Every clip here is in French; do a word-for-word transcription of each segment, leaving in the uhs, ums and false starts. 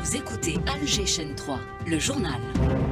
Vous écoutez Alger Chaîne trois, le journal.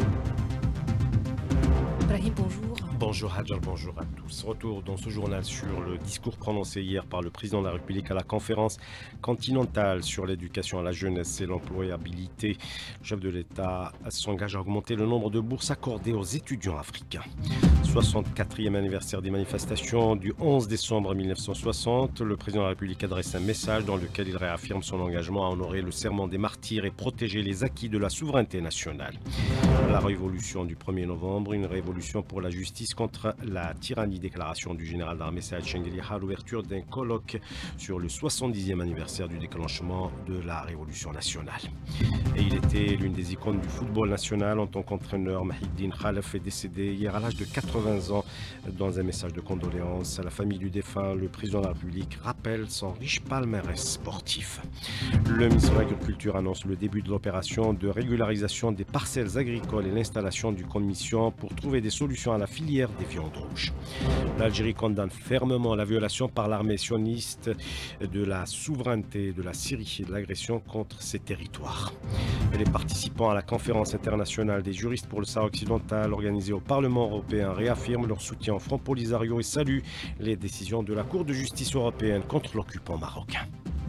Brahim, bonjour. Bonjour Hadjar, bonjour à tous. Retour dans ce journal sur le discours prononcé hier par le président de la République à la conférence continentale sur l'éducation à la jeunesse et l'employabilité. Le chef de l'État s'engage à augmenter le nombre de bourses accordées aux étudiants africains. soixante-quatrième anniversaire des manifestations du onze décembre mille neuf cent soixante, le président de la République adresse un message dans lequel il réaffirme son engagement à honorer le serment des martyrs et protéger les acquis de la souveraineté nationale. La révolution du premier novembre, une révolution pour la justice contre la tyrannie, déclaration du général d'armée Saad Chengeli à l'ouverture d'un colloque sur le soixante-dixième anniversaire du déclenchement de la révolution nationale. Et il était l'une des icônes du football national en tant qu'entraîneur. Mahiddine Khalaf est décédé hier à l'âge de quatre-vingts ans. Dans un message de condoléances à la famille du défunt, le président de la République rappelle son riche palmarès sportif. Le ministre de l'Agriculture annonce le début de l'opération de régularisation des parcelles agricoles et l'installation d'une commission pour trouver des solutions à la filière des viandes rouges. L'Algérie condamne fermement la violation par l'armée sioniste de la souveraineté de la Syrie et de l'agression contre ses territoires. Et les participants à la conférence internationale des juristes pour le Sahara occidental organisée au Parlement européen réaffirment leur soutien au Front Polisario et saluent les décisions de la Cour de justice européenne contre l'occupant marocain.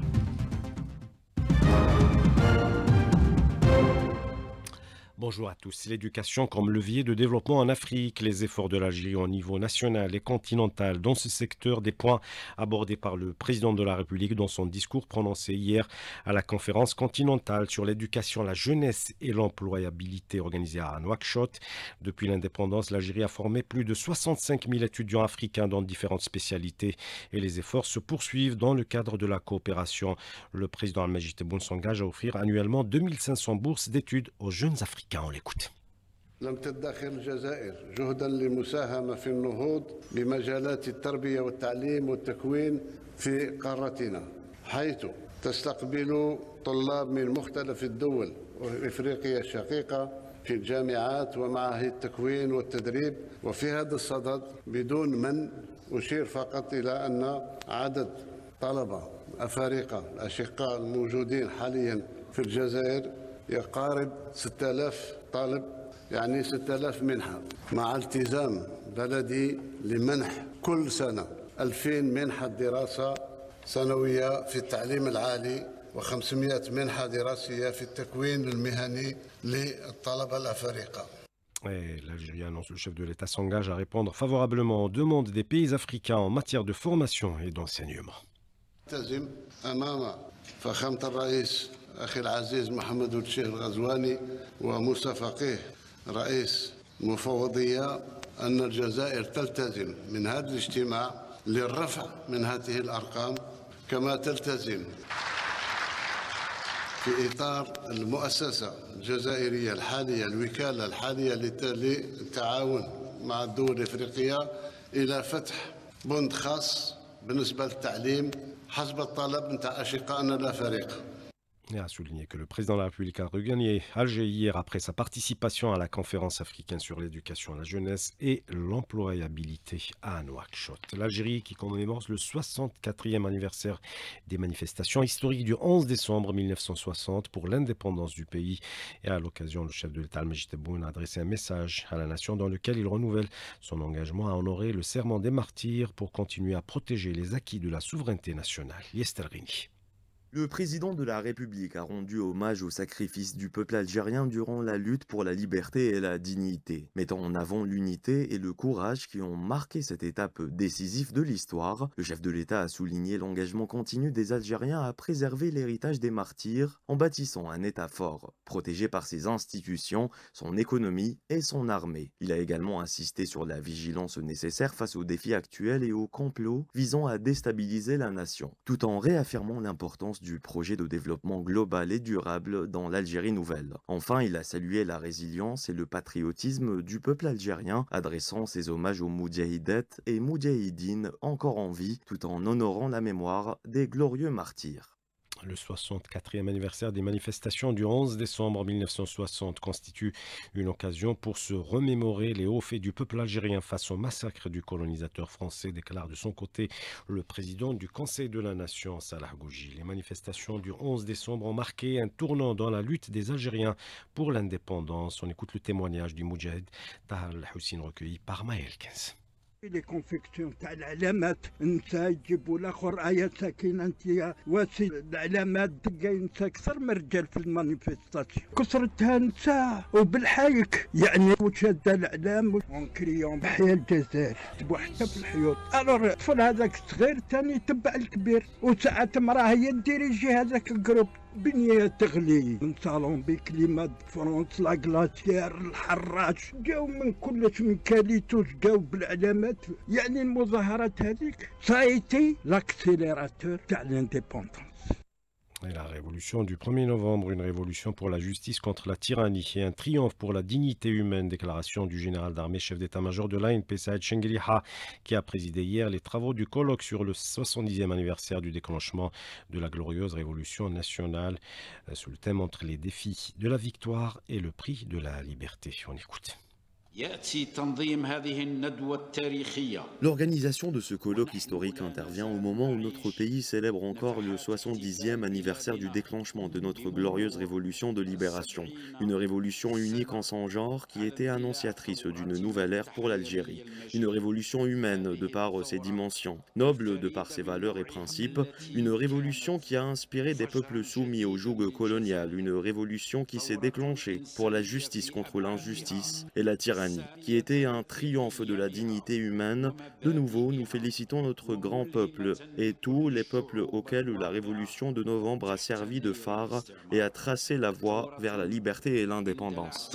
Bonjour à tous. L'éducation comme levier de développement en Afrique, les efforts de l'Algérie au niveau national et continental dans ce secteur, des points abordés par le président de la République dans son discours prononcé hier à la conférence continentale sur l'éducation, la jeunesse et l'employabilité organisée à Nouakchott. Depuis l'indépendance, l'Algérie a formé plus de soixante-cinq mille étudiants africains dans différentes spécialités et les efforts se poursuivent dans le cadre de la coopération. Le président Al-Majid Tebboune s'engage à offrir annuellement deux mille cinq cents bourses d'études aux jeunes Africains. On l'écoute. لم تدخر الجزائر جهدا للمساهمة في النهوض بمجالات التربية والتعليم والتكوين في قارتنا، حيث تستقبل طلاب من مختلف الدول وإفريقيا الشقيقة في الجامعات ومعاهد التكوين والتدريب. وفي هذا الصدد بدون من أشير فقط إلى أن عدد طلبة أفارقة الأشقاء الموجودين حاليا في الجزائر يقارب ستة آلاف طالب، يعني ستة آلاف منحة، مع التزام بلدي لمنح كل سنة ألفين منحة دراسة سنوية في التعليم العالي وخمسمائة منحة دراسية في التكوين المهني للطلبة الأفارقة. L'Algérie annonce, le chef de l'État s'engage à répondre favorablement aux demandes des pays africains en matière de formation et d'enseignement. فخامة الرئيس أخي العزيز محمد الشيخ الغزواني وموسى فقيه رئيس مفوضية أن الجزائر تلتزم من هذا الاجتماع للرفع من هذه الأرقام، كما تلتزم في إطار المؤسسة الجزائرية الحالية الوكالة الحالية للتعاون مع الدول الإفريقية إلى فتح بند خاص بالنسبة للتعليم حسب الطلب نتاع أشقائنا الأفارقة. Et a souligné que le président de la République a regagné Alger hier après sa participation à la conférence africaine sur l'éducation à la jeunesse et l'employabilité à Nouakchott. L'Algérie qui commémore le soixante-quatrième anniversaire des manifestations historiques du onze décembre mille neuf cent soixante pour l'indépendance du pays. Et à l'occasion, le chef de l'État, Al-Majid Tebboune, a adressé un message à la nation dans lequel il renouvelle son engagement à honorer le serment des martyrs pour continuer à protéger les acquis de la souveraineté nationale. Yester Rini. Le président de la République a rendu hommage au sacrifice du peuple algérien durant la lutte pour la liberté et la dignité, mettant en avant l'unité et le courage qui ont marqué cette étape décisive de l'histoire. Le chef de l'État a souligné l'engagement continu des Algériens à préserver l'héritage des martyrs en bâtissant un État fort, protégé par ses institutions, son économie et son armée. Il a également insisté sur la vigilance nécessaire face aux défis actuels et aux complots visant à déstabiliser la nation, tout en réaffirmant l'importance du projet de développement global et durable dans l'Algérie nouvelle. Enfin, il a salué la résilience et le patriotisme du peuple algérien, adressant ses hommages aux moudjahidettes et moudjahidines encore en vie, tout en honorant la mémoire des glorieux martyrs. Le soixante-quatrième anniversaire des manifestations du onze décembre mille neuf cent soixante constitue une occasion pour se remémorer les hauts faits du peuple algérien face au massacre du colonisateur français, déclare de son côté le président du Conseil de la Nation, Salah Gouji. Les manifestations du onze décembre ont marqué un tournant dans la lutte des Algériens pour l'indépendance. On écoute le témoignage du Moudjahid Tahal Hussein recueilli par Maël quinze. لي كونفيكسيون تاع العلامات انت يجيبوا الاخر ايا ساكن انت واسي العلامات تلقى اكثر من الرجال في المانيفيستاسيون كسرتها نساء وبالحيك يعني وشاد الاعلام ونكريون بحياه الجزائر تبوا حتى في الحيوط الور الطفل هذاك الصغير ثاني يتبع الكبير وساعات المراه هي ديريجي هذاك الجروب بنيه تغلي من صالون بكليمات فرونس لا غلاسيير الحراش جاو من كلش من كاليتوس جاو بالعلامات يعني المظاهرات هذيك سايتي لاكسيليراتور تاع لانديبوندونس. Et la révolution du premier novembre, une révolution pour la justice contre la tyrannie et un triomphe pour la dignité humaine, déclaration du général d'armée, chef d'état-major de l'A N P, Saïd Chengueliha, qui a présidé hier les travaux du colloque sur le soixante-dixième anniversaire du déclenchement de la glorieuse révolution nationale, sous le thème entre les défis de la victoire et le prix de la liberté. On écoute. L'organisation de ce colloque historique intervient au moment où notre pays célèbre encore le soixante-dixième anniversaire du déclenchement de notre glorieuse révolution de libération. Une révolution unique en son genre qui était annonciatrice d'une nouvelle ère pour l'Algérie. Une révolution humaine de par ses dimensions, noble de par ses valeurs et principes. Une révolution qui a inspiré des peuples soumis au joug colonial. Une révolution qui s'est déclenchée pour la justice contre l'injustice et la tyrannie, qui était un triomphe de la dignité humaine. De nouveau, nous félicitons notre grand peuple et tous les peuples auxquels la révolution de novembre a servi de phare et a tracé la voie vers la liberté et l'indépendance.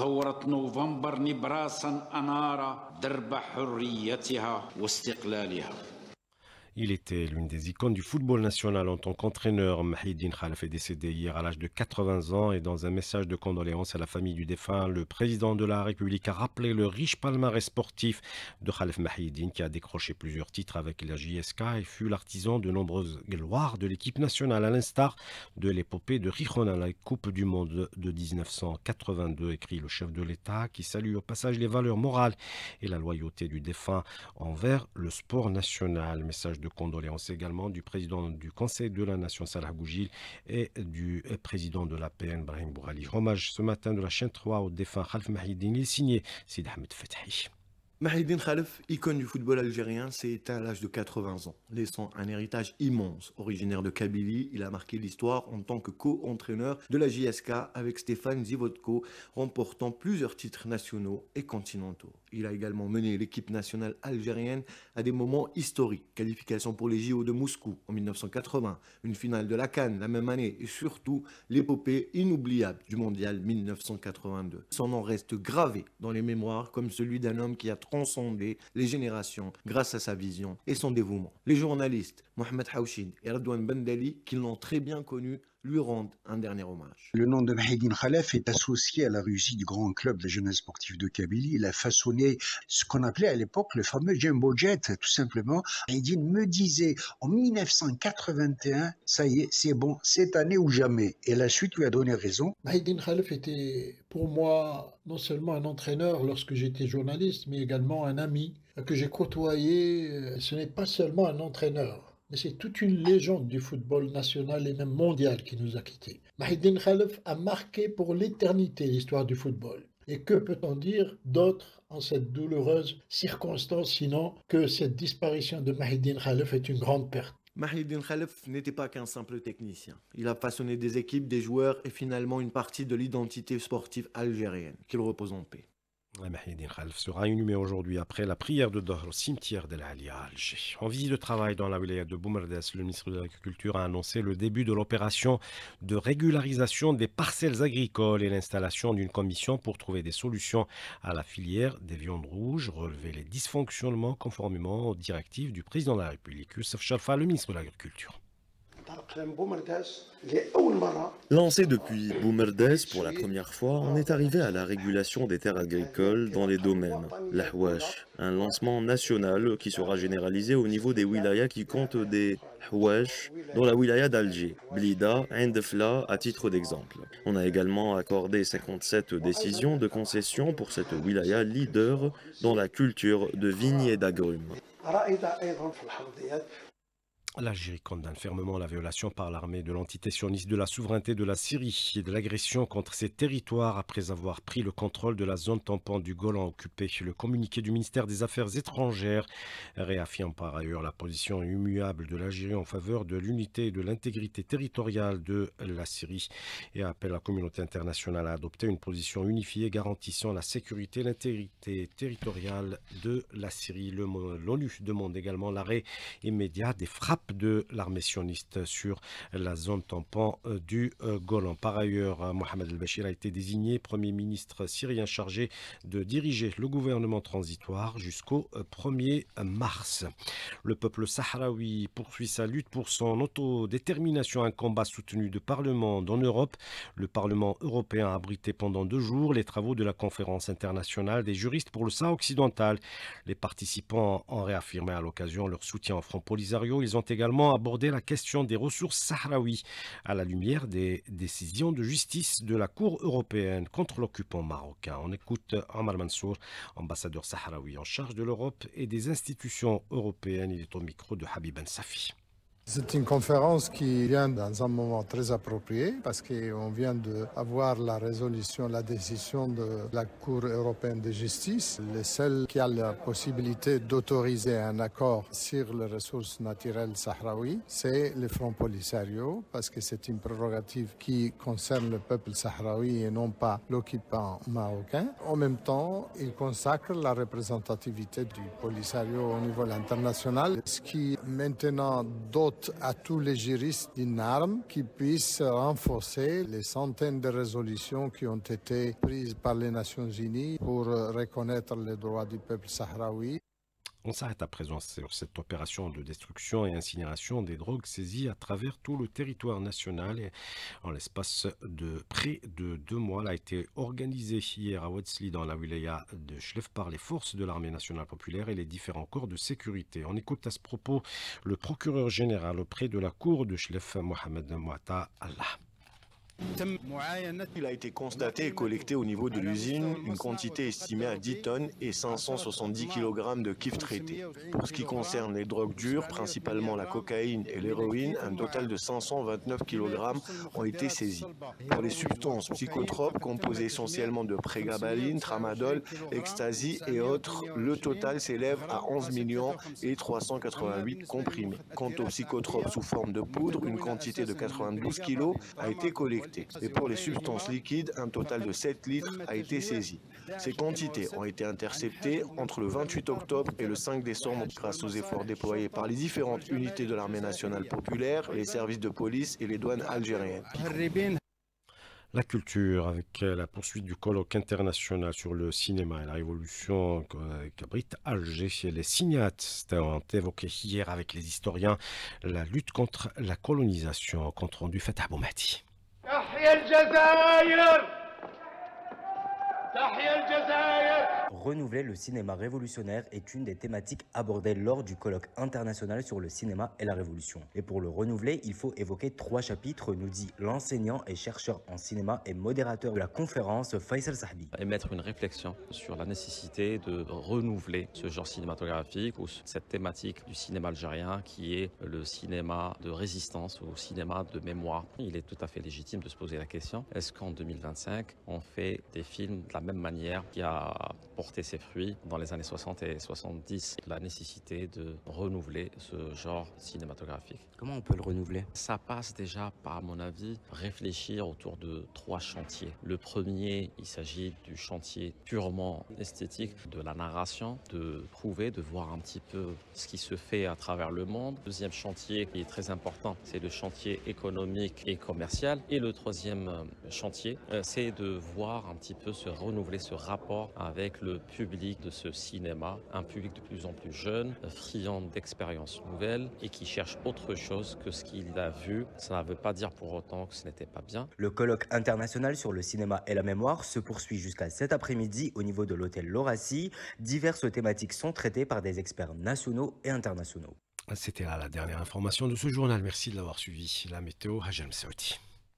Il était l'une des icônes du football national en tant qu'entraîneur. Mahidine Khalef est décédé hier à l'âge de quatre-vingts ans et dans un message de condoléances à la famille du défunt, le président de la République a rappelé le riche palmarès sportif de Khalef Mahidine qui a décroché plusieurs titres avec la J S K et fut l'artisan de nombreuses gloires de l'équipe nationale, à l'instar de l'épopée de Rijon à la Coupe du Monde de mille neuf cent quatre-vingt-deux, écrit le chef de l'État qui salue au passage les valeurs morales et la loyauté du défunt envers le sport national. Message de condoléances également du président du Conseil de la Nation, Salah Gouji, et du président de l'A P N, Brahim Bourali. Hommage ce matin de la chaîne trois au défunt Khalef Mahidine. Il est signé Sid Ahmed Fethi. Mahidine Khalef, icône du football algérien, s'est éteint à l'âge de quatre-vingts ans, laissant un héritage immense. Originaire de Kabylie, il a marqué l'histoire en tant que co-entraîneur de la J S K avec Stéphane Zivodko, remportant plusieurs titres nationaux et continentaux. Il a également mené l'équipe nationale algérienne à des moments historiques. Qualification pour les J O de Moscou en mille neuf cent quatre-vingts, une finale de la CAN la même année et surtout l'épopée inoubliable du mondial mille neuf cent quatre-vingt-deux. Son nom reste gravé dans les mémoires comme celui d'un homme qui a transcender les générations grâce à sa vision et son dévouement. Les journalistes Mohamed Haouchid et Redouane Bendali, qui l'ont très bien connu, lui rendent un dernier hommage. Le nom de Mahidine Khalef est associé à la réussite du grand club de jeunesse sportive de Kabylie. Il a façonné ce qu'on appelait à l'époque le fameux Jumbo Jet, tout simplement. Mahidine me disait en mille neuf cent quatre-vingt-un, ça y est, c'est bon, cette année ou jamais. Et la suite lui a donné raison. Mahidine Khalef était pour moi non seulement un entraîneur lorsque j'étais journaliste, mais également un ami que j'ai côtoyé. Ce n'est pas seulement un entraîneur, mais c'est toute une légende du football national et même mondial qui nous a quittés. Mahidine Khalef a marqué pour l'éternité l'histoire du football. Et que peut-on dire d'autre en cette douloureuse circonstance, sinon que cette disparition de Mahidine Khalef est une grande perte. Mahidine Khalef n'était pas qu'un simple technicien. Il a façonné des équipes, des joueurs et finalement une partie de l'identité sportive algérienne. Qu'il repose en paix. Mahidine Khalef sera inhumé aujourd'hui après la prière de Dahr au cimetière de l'Ali à Alger. En visite de travail dans la wilaya de Boumerdès, le ministre de l'Agriculture a annoncé le début de l'opération de régularisation des parcelles agricoles et l'installation d'une commission pour trouver des solutions à la filière des viandes rouges, relever les dysfonctionnements conformément aux directives du président de la République. Youssef Chalfa, le ministre de l'Agriculture. Lancé depuis Boumerdès pour la première fois, on est arrivé à la régulation des terres agricoles dans les domaines. L'Ahwash, un lancement national qui sera généralisé au niveau des wilayas qui comptent des Hwash, dont la wilaya d'Alger, Blida, Indefla à titre d'exemple. On a également accordé cinquante-sept décisions de concession pour cette wilaya leader dans la culture de vignes et d'agrumes. L'Algérie condamne fermement la violation par l'armée de l'entité sioniste de la souveraineté de la Syrie et de l'agression contre ses territoires après avoir pris le contrôle de la zone tampon du Golan occupée. Le communiqué du ministère des Affaires étrangères réaffirme par ailleurs la position immuable de l'Algérie en faveur de l'unité et de l'intégrité territoriale de la Syrie et appelle la communauté internationale à adopter une position unifiée garantissant la sécurité et l'intégrité territoriale de la Syrie. L'ONU demande également l'arrêt immédiat des frappes de l'armée sioniste sur la zone tampon du Golan. Par ailleurs, Mohamed El-Bashir a été désigné Premier ministre syrien chargé de diriger le gouvernement transitoire jusqu'au premier mars. Le peuple sahraoui poursuit sa lutte pour son autodétermination, un combat soutenu de parlements en Europe. Le Parlement européen a abrité pendant deux jours les travaux de la conférence internationale des juristes pour le Sahara occidental. Les participants ont réaffirmé à l'occasion leur soutien au Front Polisario. Ils ont également abordé la question des ressources sahraouies à la lumière des décisions de justice de la Cour européenne contre l'occupant marocain. On écoute Omar Mansour, ambassadeur sahraoui en charge de l'Europe et des institutions européennes. Il est au micro de Habib Ben Safi. C'est une conférence qui vient dans un moment très approprié parce qu'on vient d'avoir la résolution, la décision de la Cour européenne de justice. Le seul qui a la possibilité d'autoriser un accord sur les ressources naturelles sahraouies, c'est le Front Polisario parce que c'est une prérogative qui concerne le peuple sahraoui et non pas l'occupant marocain. En même temps, il consacre la représentativité du Polisario au niveau international, ce qui maintenant dote à tous les juristes d'une arme qui puisse renforcer les centaines de résolutions qui ont été prises par les Nations Unies pour reconnaître les droits du peuple sahraoui. On s'arrête à présent sur cette opération de destruction et incinération des drogues saisies à travers tout le territoire national. Et en l'espace de près de deux mois, elle a été organisée hier à Ouedsli dans la wilaya de Chlef par les forces de l'armée nationale populaire et les différents corps de sécurité. On écoute à ce propos le procureur général auprès de la cour de Chlef, Mohamed Mouata Allah. Il a été constaté et collecté au niveau de l'usine une quantité estimée à dix tonnes et cinq cent soixante-dix kilogrammes de kif traité. Pour ce qui concerne les drogues dures, principalement la cocaïne et l'héroïne, un total de cinq cent vingt-neuf kilogrammes ont été saisis. Pour les substances psychotropes composées essentiellement de prégabaline, tramadol, ecstasy et autres, le total s'élève à onze millions et trois cent quatre-vingt-huit comprimés. Quant aux psychotropes sous forme de poudre, une quantité de quatre-vingt-douze kilos a été collectée. Et pour les substances liquides, un total de sept litres a été saisi. Ces quantités ont été interceptées entre le vingt-huit octobre et le cinq décembre grâce aux efforts déployés par les différentes unités de l'armée nationale populaire, les services de police et les douanes algériennes. La culture, avec la poursuite du colloque international sur le cinéma et la révolution qu'abrite Alger. Les cinéastes ont évoqué hier avec les historiens la lutte contre la colonisation, compte rendu Fatah Boumati. Renouveler le cinéma révolutionnaire est une des thématiques abordées lors du colloque international sur le cinéma et la révolution. Et pour le renouveler, il faut évoquer trois chapitres, nous dit l'enseignant et chercheur en cinéma et modérateur de la conférence Faisal Sahbi. Émettre une réflexion sur la nécessité de renouveler ce genre cinématographique ou cette thématique du cinéma algérien qui est le cinéma de résistance ou cinéma de mémoire. Il est tout à fait légitime de se poser la question, est-ce qu'en deux mille vingt-cinq, on fait des films de la même manière qui a porté ses fruits dans les années soixante et soixante-dix. La nécessité de renouveler ce genre cinématographique. Comment on peut le renouveler? Ça passe déjà par, à mon avis, réfléchir autour de trois chantiers. Le premier, il s'agit du chantier purement esthétique, de la narration, de prouver, de voir un petit peu ce qui se fait à travers le monde. Le deuxième chantier qui est très important, c'est le chantier économique et commercial. Et le troisième chantier, c'est de voir un petit peu se renouveler renouveler ce rapport avec le public de ce cinéma, un public de plus en plus jeune, friand d'expériences nouvelles et qui cherche autre chose que ce qu'il a vu. Ça ne veut pas dire pour autant que ce n'était pas bien. Le colloque international sur le cinéma et la mémoire se poursuit jusqu'à cet après-midi au niveau de l'hôtel Laurasie. Diverses thématiques sont traitées par des experts nationaux et internationaux. C'était là la dernière information de ce journal. Merci de l'avoir suivi. La météo, Hajam Saouti.